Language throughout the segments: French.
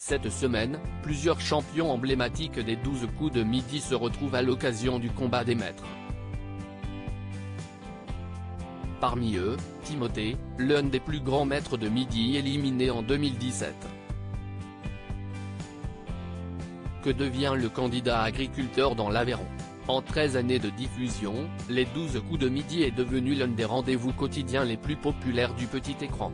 Cette semaine, plusieurs champions emblématiques des 12 coups de midi se retrouvent à l'occasion du combat des maîtres. Parmi eux, Timothée, l'un des plus grands maîtres de midi éliminé en 2017. Que devient le candidat agriculteur dans l'Aveyron? En 13 années de diffusion, les 12 coups de midi est devenu l'un des rendez-vous quotidiens les plus populaires du petit écran.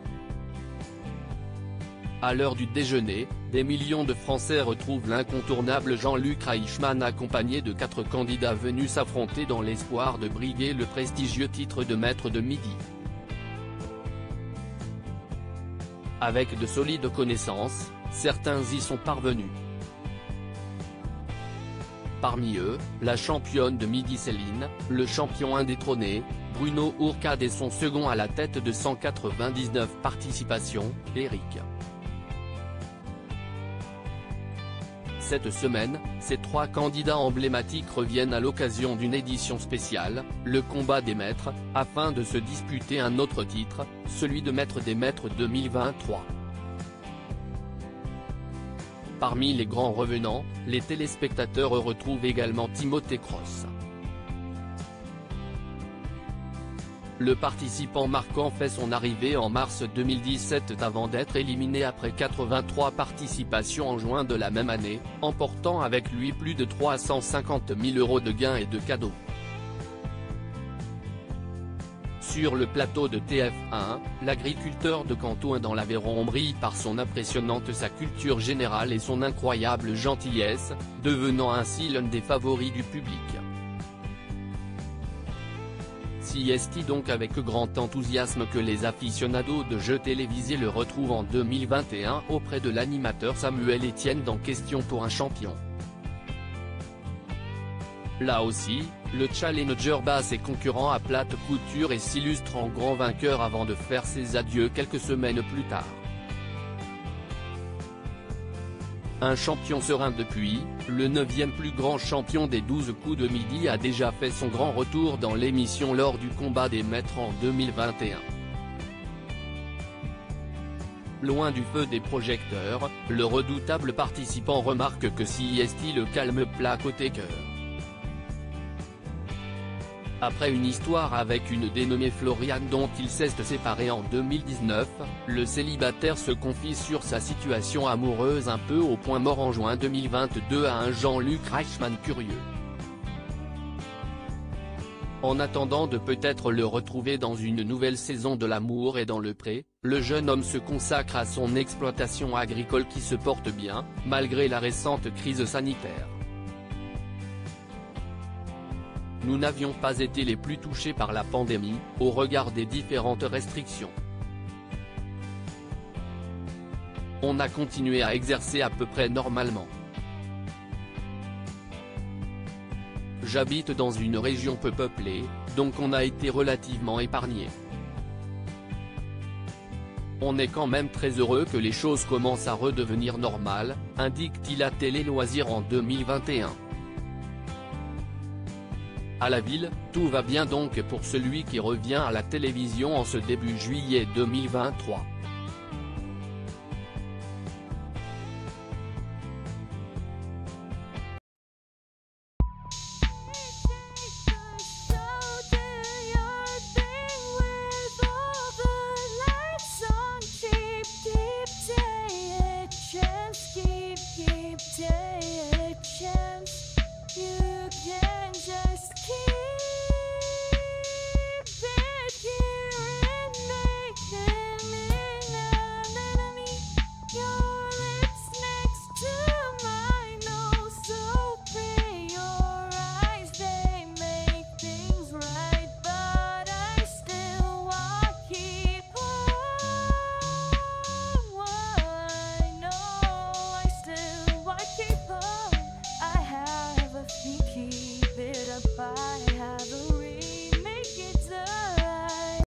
À l'heure du déjeuner, des millions de Français retrouvent l'incontournable Jean-Luc Reichmann accompagné de 4 candidats venus s'affronter dans l'espoir de briguer le prestigieux titre de maître de midi. Avec de solides connaissances, certains y sont parvenus. Parmi eux, la championne de midi Céline, le champion indétrôné, Bruno Ourcade et son second à la tête de 199 participations, Eric. Cette semaine, ces 3 candidats emblématiques reviennent à l'occasion d'une édition spéciale, le combat des maîtres, afin de se disputer un autre titre, celui de maître des maîtres 2023. Parmi les grands revenants, les téléspectateurs retrouvent également Timothée Cross. Le participant marquant fait son arrivée en mars 2017 avant d'être éliminé après 83 participations en juin de la même année, emportant avec lui plus de 350 000 € de gains et de cadeaux. Sur le plateau de TF1, l'agriculteur de Cantouin dans l'Aveyron brille par son impressionnante sa culture générale et son incroyable gentillesse, devenant ainsi l'un des favoris du public. Si est donc avec grand enthousiasme que les aficionados de jeux télévisés le retrouvent en 2021 auprès de l'animateur Samuel Etienne dans Question pour un champion. Là aussi, le challenger bat ses concurrents à plate couture et s'illustre en grand vainqueur avant de faire ses adieux quelques semaines plus tard. Un champion serein depuis, le 9e plus grand champion des 12 coups de midi a déjà fait son grand retour dans l'émission lors du combat des maîtres en 2021. Loin du feu des projecteurs, le redoutable participant remarque que si est le calme plat côté cœur. Après une histoire avec une dénommée Floriane dont il s'est séparé en 2019, le célibataire se confie sur sa situation amoureuse un peu au point mort en juin 2022 à un Jean-Luc Reichmann curieux. En attendant de peut-être le retrouver dans une nouvelle saison de L'amour est dans le pré, le jeune homme se consacre à son exploitation agricole qui se porte bien, malgré la récente crise sanitaire. Nous n'avions pas été les plus touchés par la pandémie, au regard des différentes restrictions. On a continué à exercer à peu près normalement. J'habite dans une région peu peuplée, donc on a été relativement épargnés. On est quand même très heureux que les choses commencent à redevenir normales, indique-t-il à Télé Loisirs en 2021. À la ville, tout va bien donc pour celui qui revient à la télévision en ce début juillet 2023.